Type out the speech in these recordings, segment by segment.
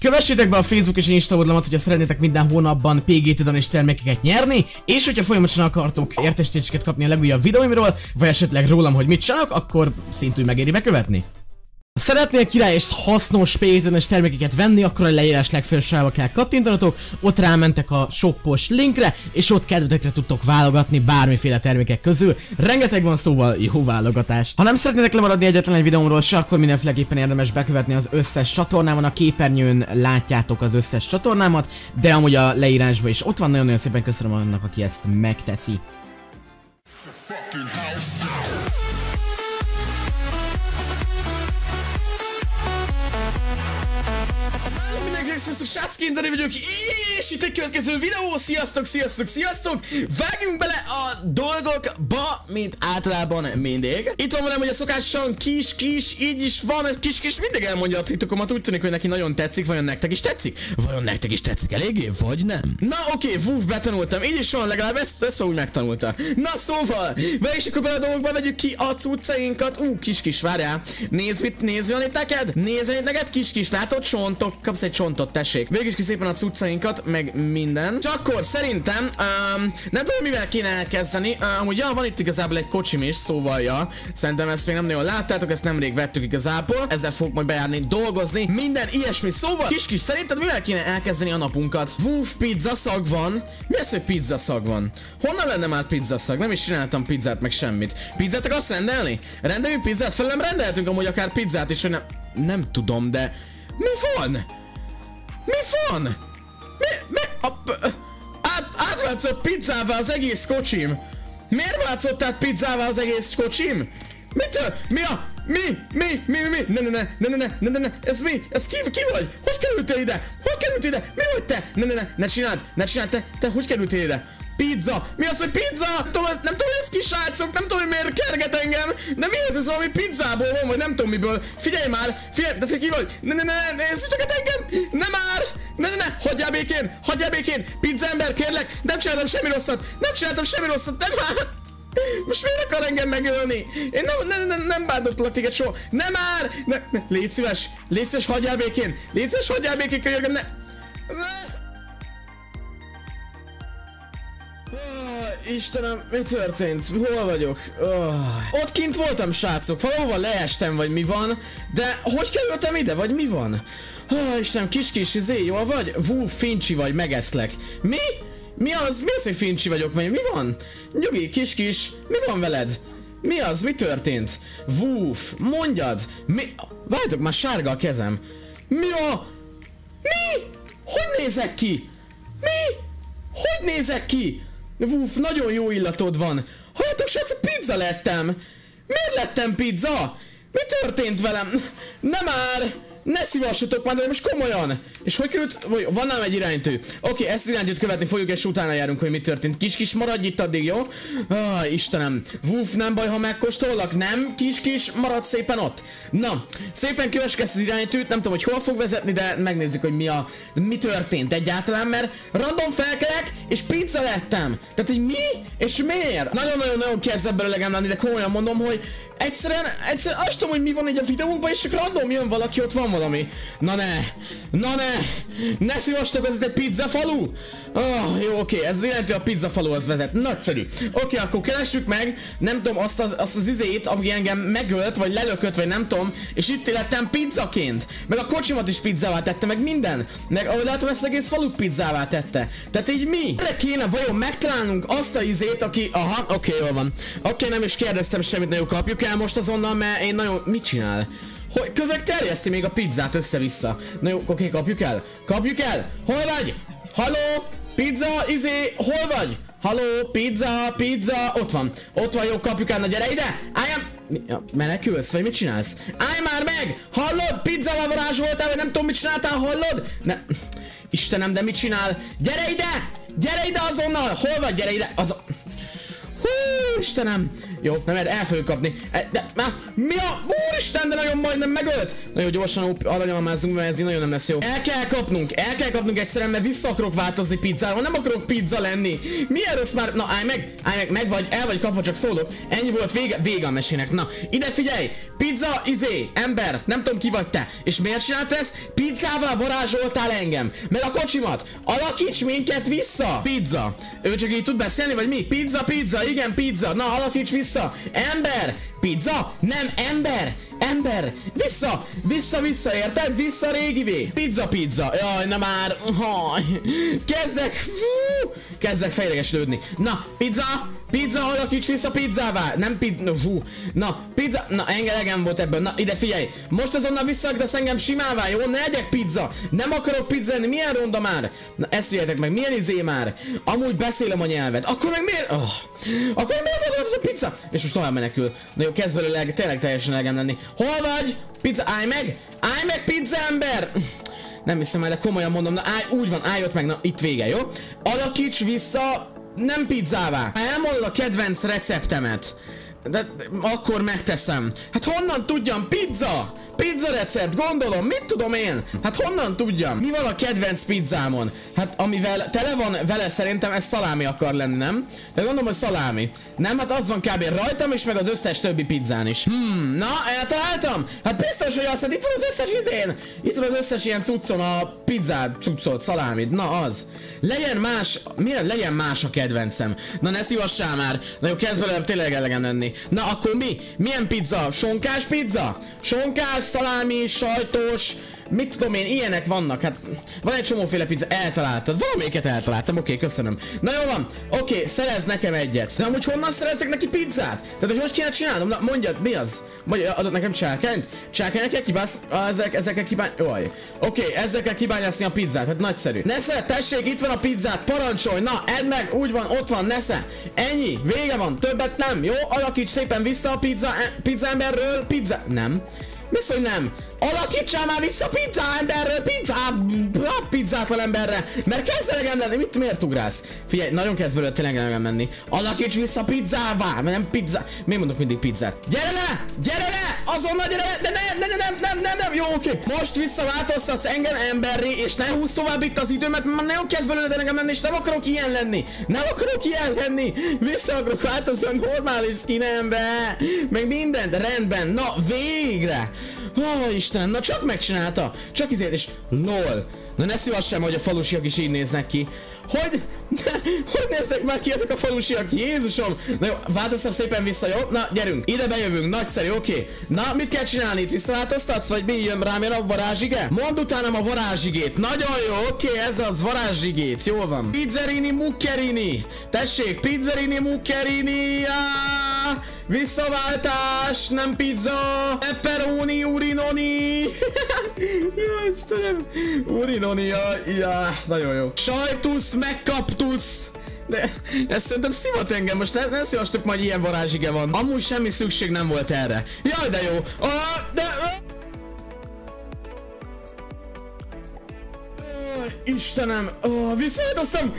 Kövessétek be a Facebook és Insta oldalamat, hogyha szeretnétek minden hónapban PGT-dan és termékeket nyerni, és hogyha folyamatosan akartok értesítéseket kapni a legújabb videóimról, vagy esetleg rólam, hogy mit csinálok, akkor szintúgy megéri bekövetni. Ha szeretnél király és hasznos PGT-es termékeket venni, akkor a leírás legfelsősába kell kattintanatok, ott rámentek a shoppos linkre, és ott kedvetekre tudtok válogatni bármiféle termékek közül. Rengeteg van, szóval jó válogatást. Ha nem szeretnétek lemaradni egyetlen egy videómról se, akkor mindenféleképpen érdemes bekövetni az összes csatornámon. A képernyőn látjátok az összes csatornámat, de amúgy a leírásban is ott van. Nagyon-nagyon szépen köszönöm annak, aki ezt megteszi. Sziasztok, srácok, Dani vagyok, és itt egy következő videó, sziasztok! Vágjunk bele a dolgokba, mint általában mindig. Itt van velem, hogy a szokásosan kis, így is van, kis, mindig elmondja a titokomat, úgy tűnik, hogy neki nagyon tetszik, vajon nektek is tetszik? Vajon nektek is tetszik eléggé, vagy nem? Na oké, Woof, betanultam, így is van, legalább ezt úgy megtanulta. Na szóval, és akkor bele a dolgokba vegyük ki a cuccainkat, kis, várjál, nézd, van itt neked? Nézd neked, kis, látod, csontok, kapsz egy csontot, tessék. Végig ki szépen a cuccainkat, meg minden. Csak akkor szerintem, nem tudom mivel kéne elkezdeni. Amúgy van itt igazából egy kocsim is, szóval szerintem ezt még nem nagyon láttátok, ezt nemrég vettük igazából. Ezzel fogok majd bejárni dolgozni. Minden ilyesmi, szóval kis, szerinted mivel kéne elkezdeni a napunkat? Woof, pizza szag van. Mi az, hogy pizza szag van? Honnan lenne már pizza szag? Nem is csináltam pizzát, meg semmit. Pizzát akarsz rendelni? Rendeljünk pizzát? Felem rendelhetünk amúgy akár pizzát is, hogy nem tudom, de mi van? Átvátszott pizzává az egész kocsim. Miért vátszott át pizzává az egész kocsim? Mitől? Ne, ez mi? Ez ki vagy? Hogy kerültél ide? Mi vagy te? Ne csináld, te hogy kerültél ide? Pizza! Mi az, hogy pizza? Nem tudom, hogy ez kis srácok, nem tudom, hogy miért kerget engem. De mi ez valami pizzából van, vagy nem tudom miből. Figyelj már, de te ki vagy? Nézzük engem! Ne már! Ne, hagyjál békén! Pizza ember, kérlek! Nem csináltam semmi rosszat, nem már! Most miért akar engem megölni? Én nem bántottalak téged soha. Nem már! Légy szíves, hagyjál békén, könyörgöm, ne! Istenem, mi történt? Hol vagyok? Ott kint voltam, srácok, valahova leestem, vagy mi van, de hogy kerültem ide, vagy mi van? Istenem, kis, jól vagy? Woof, fincsi vagy, megeszlek. Mi? Mi az, hogy fincsi vagyok, vagy mi van? Nyugi, kis, mi van veled? Mi az, mi történt? Woof, mondjad! Várjátok, már sárga a kezem. Mi? Hogy nézek ki? Woof, nagyon jó illatod van. Halljátok, srácok, pizza lettem. Miért lettem pizza? Mi történt velem? Nem már! Ne szívassatok már, de most komolyan! És hogy került? Van nálam egy iránytű. Oké, ezt az iránytűt követni fogjuk, és utána járunk, hogy mi történt. Kis, maradj itt addig, jó? Istenem. Woof, nem baj, ha megkóstollak? Nem? Kis, maradj szépen ott. Na, szépen kövessük ezt az iránytűt, nem tudom, hogy hol fog vezetni, de megnézzük, hogy mi történt egyáltalán, mert random felkelek, és pizza lettem. Tehát, hogy mi? És miért? Nagyon kezd ebből elegem lenni, de komolyan mondom, hogy egyszerűen azt tudom, hogy mi van így a videókban, és csak random jön valaki, ott van valami. Na ne szívastok, ez egy pizza falu? Jó, oké, ez jelenti, a pizza faluhoz vezet. Nagyszerű. Oké, akkor keressük meg, nem tudom, azt az izét, ami engem megölt, vagy lelökött, vagy nem tudom, és itt lettem pizzaként. Meg a kocsimat is pizzává tette, meg minden. Meg ahogy látom, ezt egész falut pizzává tette. Tehát így mi? Erre kéne vajon megtalálnunk azt a izét, aki... Oké, jól van. Oké, nem is kérdeztem semmit, nagyon kapjuk el most azonnal, mert én nagyon... Mit csinál? Hogy közben terjeszti még a pizzát össze-vissza. Na jó, oké, kapjuk el. Hol vagy? Halló? Pizza, hol vagy? Halló, pizza, ott van, jó, kapjuk el, na gyere ide! Menekülsz, vagy mit csinálsz? Állj már meg! Hallod? Pizzával varázsoltál, vagy nem tudom mit csináltál, hallod? Ne... Istenem, de mit csinál? Gyere ide azonnal! Hol vagy? Gyere ide! Hú, Istenem! Jó, nem lehet, el fogjuk kapni. De, mi a... Úristen, de nagyon majdnem megölt. Nagyon gyorsan aranyalmázzunk, mert ez így nagyon nem lesz jó. El kell kapnunk egyszerűen, mert vissza akarok változni pizzára. Nem akarok pizza lenni. Milyen rossz már... Na, állj meg, vagy el vagy kapva, csak szólok. Ennyi volt, vége a mesének. Na, ide figyelj! Pizza, ember, nem tudom ki vagy te. És miért csinált ezt? Pizzával varázsoltál engem. Meg a kocsimat. Alakíts minket vissza. Pizza. Ő csak így tud beszélni, vagy mi? Pizza, igen, pizza. Na, alakíts vissza. Ember. Pizza? Nem, ember. Vissza, érted? Vissza régivé. Pizza. Jaj, na már. Kezdek fejlegeslődni. Na, pizza, alakíts vissza pizzává. Nem Na, pizza. Na, elegem volt ebből. Na, ide figyelj. Most azonnal visszaaktasz engem simává, jó? Ne legyek pizza. Nem akarok pizza lenni. Milyen ronda már? Na, ezt figyeljetek meg. Milyen már? Amúgy beszélem a nyelvet. Akkor meg miért? Akkor miért volt az a pizza? És most tovább menekül. Na jó, kezd belőle tényleg teljesen elegem lenni. Hol vagy? Pizza, állj meg, pizza ember! Nem hiszem el, de komolyan mondom, na úgy van, állj ott meg, na itt vége, jó? Alakíts vissza, nem pizzává. Elmondod a kedvenc receptemet. De akkor megteszem. Hát honnan tudjam? Pizza recept, gondolom, mit tudom én? Hát honnan tudjam? Mi van a kedvenc pizzámon? Hát amivel tele van vele, szerintem ez szalámi akar lenni, nem? De gondolom, hogy szalámi. Nem, hát az van kb. Rajtam is, meg az összes többi pizzán is. Na, eltaláltam? Hát biztos, hogy azt, hát itt van az összes izén. Itt van az összes ilyen cuccon a pizzát, cuccot, szalámid. Na az. Legyen más a kedvencem. Na ne szívassál már. Na jó, kezd belőlem tényleg elegem lenni. Na akkor mi? Milyen pizza? Sonkás pizza? Sonkás, szalámi, sajtos, mit tudom én, ilyenek vannak. Hát van egy csomóféle pizza, eltaláltad. Valamelyiket eltaláltam, oké, köszönöm. Na jó van, oké, szerez nekem egyet. De amúgy honnan szerezzek neki pizzát? Tehát hogy kéne csinálnom? Na mondjad, mi az? Vagy adott nekem csákányt? Csákányt kell kibászni? Ezzel kell kibányászni? Jaj. Oké, ezzel kell kibányászni a pizzát, hát nagyszerű. Nesze, tessék, itt van a pizzát, parancsolj, na, edd meg, úgy van, ott van, Nesze. Ennyi, vége van, többet nem, jó? Alakíts szépen vissza a pizza emberről, nem. Viszont nem. Alakítsál már vissza pizza emberről, pizzátlan emberre, mert kezd elegem lenni, miért ugrálsz? Figyelj, nagyon kezd belőle tényleg elegem menni. Alakíts vissza pizzává, mert nem pizza. Miért mondok mindig pizzát? Gyere le, azonnal gyere le, de nem, jó, oké. Most visszaváltoztatsz engem emberré, és ne húzz tovább itt az időmet, mert nagyon kezd belőle elegem menni, és nem akarok ilyen lenni. Vissza akarok változni a normális skinembe, meg mindent, rendben, na végre. Istenem, na csak megcsinálta. Csak izért, és LOL. Na ne szívassam, hogy a falusiak is így néznek ki. Hogy néznek már ki ezek a falusiak? Jézusom! Na jó, változtat szépen vissza, jó? Na, gyerünk, ide bejövünk, nagyszerű, oké. Na, mit kell csinálni? Itt visszaváltoztatsz, vagy mi jön rám a varázsigé? Mondd utánam a varázsigét. Nagyon jó, oké, ez az varázsigét, jól van. Pizzerini muccherini. Tessék, pizzerini muccherini. Visszaváltás, nem pizza. Pepperoni, urinoni. Jó, Istenem. Urinoni, nagyon jó. Sajtusz, megkaptusz. De ezt szerintem szivat engem, most ne szívastok, majd ilyen varázsige van. Amúgy semmi szükség nem volt erre. Jaj, de jó. Istenem, visszaváltoztam!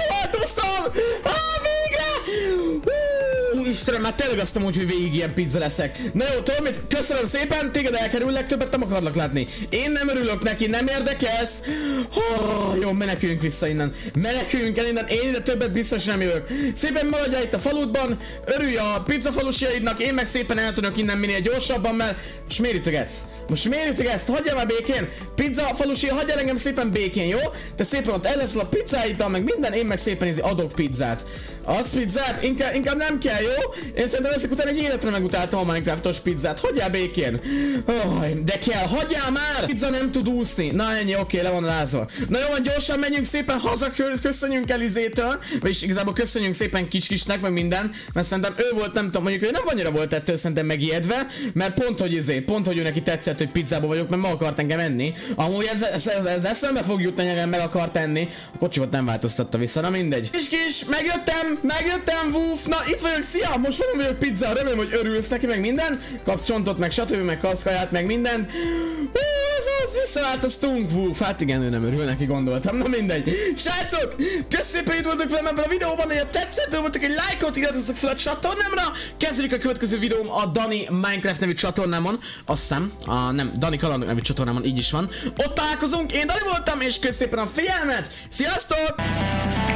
Végre! Istenem, már tényleg azt mondom, hogy végig ilyen pizza leszek. Na jó, tudom mit? Köszönöm szépen, téged elkerüllek, többet nem akarlak látni. Én nem örülök neki, nem érdekelsz. Jó, meneküljünk vissza innen. Meneküljünk el innen, én ide többet biztos nem jövök. Szépen maradjál itt a faludban, örülj a pizza falusiaidnak, én meg szépen eltűnök innen minél gyorsabban, mert most miért ütögetsz? Hagyjál már békén! Pizza falusia, hagyjál engem szépen békén, jó? Te szépen ott eleszel a pizzáiddal, meg minden, én meg szépen adok pizzát. Adsz pizzát? Inkább nem kell, jó? Én szerintem ezek után egy életre megutáltam a Minecraftos pizzát. Hagyjál békén! De kell, hagyjál már! Pizza nem tud úszni. Na ennyi, oké, le van rázva. Na jó, gyorsan menjünk szépen haza, köszönjünk Elizétől. Vagyis igazából köszönjünk szépen Kiskisnek, meg minden. Mert szerintem ő volt, nem tudom, mondjuk ő nem annyira volt ettől szerintem megijedve. Mert pont, hogy ő neki tetszett, hogy pizzába vagyok, mert ma akart engem enni. Amúgy ez eszembe fog jutni, hogy engem meg akart enni. A kocsimat nem változtatta vissza, na mindegy. Kiskis, megjöttem, Woof, na itt vagyok szia! Most valami vagyok pizza, remélem, hogy örülsz neki, meg minden. Kapsz csontot, meg stb, meg kapsz kaját, meg minden. Visszavált a Stunkwolf. Hát igen, ő nem örül neki, gondoltam. Na mindegy. Srácok, köszönöm szépen, itt voltunk velem ebben a videóban, hogy tetszett, dobjatok egy lájkot, iratkozzatok fel a csatornámra. Kezdjük a következő videóm a Dani Minecraft nevű csatornámon. Azt hiszem, nem, Dani Kalandok nevű csatornámon, így is van. Ott találkozunk, én Dani voltam, és köszönöm szépen a figyelmet. Sziasztok!